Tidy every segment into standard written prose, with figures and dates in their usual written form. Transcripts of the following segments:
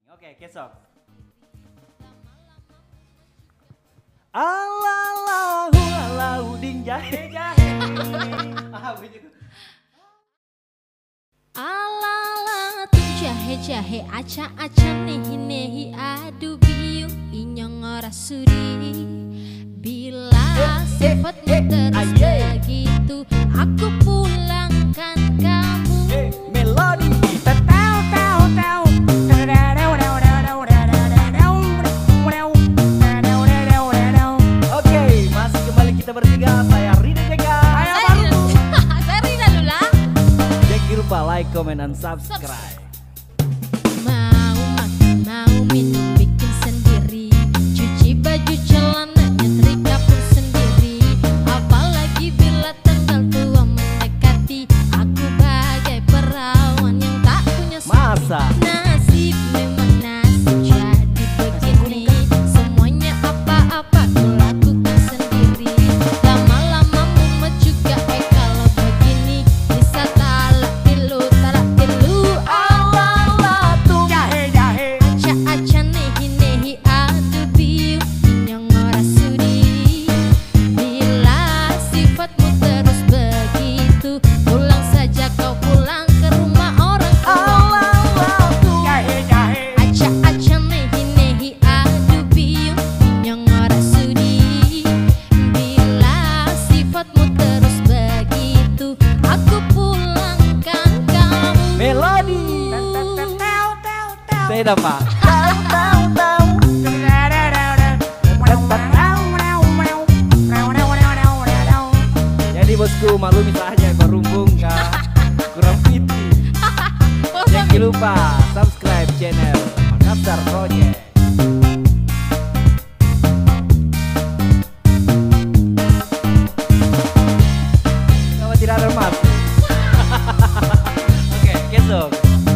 Oke, kesok. Alalahu alahu ding jahe jahe. Ah, begitu. Alala ting jahe jahe aca aca nehi nehi adu biu inyong ora sudi. Bila sifatmu terus begitu, aku pulangkan kamu. Melodi. Oke, masih kembali kita bertiga. Saya Rida Jeka. Saya Rina Lula. Jangan lupa like, comment, and subscribe. Mau makan, mau minum, bikin sendiri. Cuci baju celana, nyetrika pun sendiri. Apalagi bila tanggal tua mendekati, aku bagai perawan yang tak punya suami. Masa? Nasib memang nasib jadi begini. Semuanya apa-apa ku lakukan sendiri. Lama-lama mumet juga kalau begini. Bisa talak tilu alala tuh aca-aca nehi-nehi adu biu inyong ora sudi. Bila sifatmu terus begitu, pulang saja kau pulang ke rumah orang tua. Aca-aca nehi-nehi adu biu inyong ora sudi. Bila sifatmu terus begitu, aku pulangkan kamu. Melodi. Tidak, Pak. Jadi bosku, maklumi saja berumbung kah kurang piti. Jangan lupa subscribe channel Makassar Project. Kalau tidak ada mas. Oke, besok.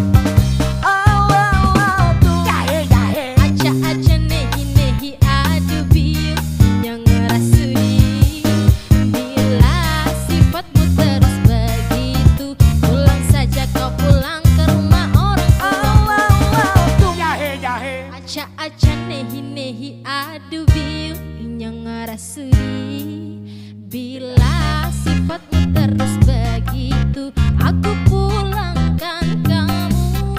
Aca-aca nehi-nehi adu biu yang ngerasui. Bila sifatmu terus begitu, pulang saja kau pulang ke rumah orang tua. Aca-aca nehi-nehi adu biu yang ngerasui. Bila sifatmu terus begitu, aku pulangkan kamu.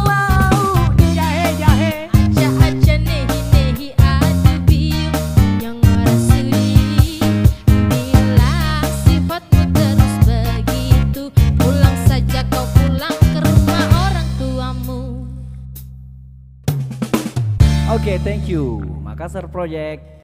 Aca-aca nehi-nehi adu biu yang ngerasui. Bila sifatmu terus begitu, pulang saja kau pulang ke rumah orang tuamu. Oke, thank you. Makassar Project.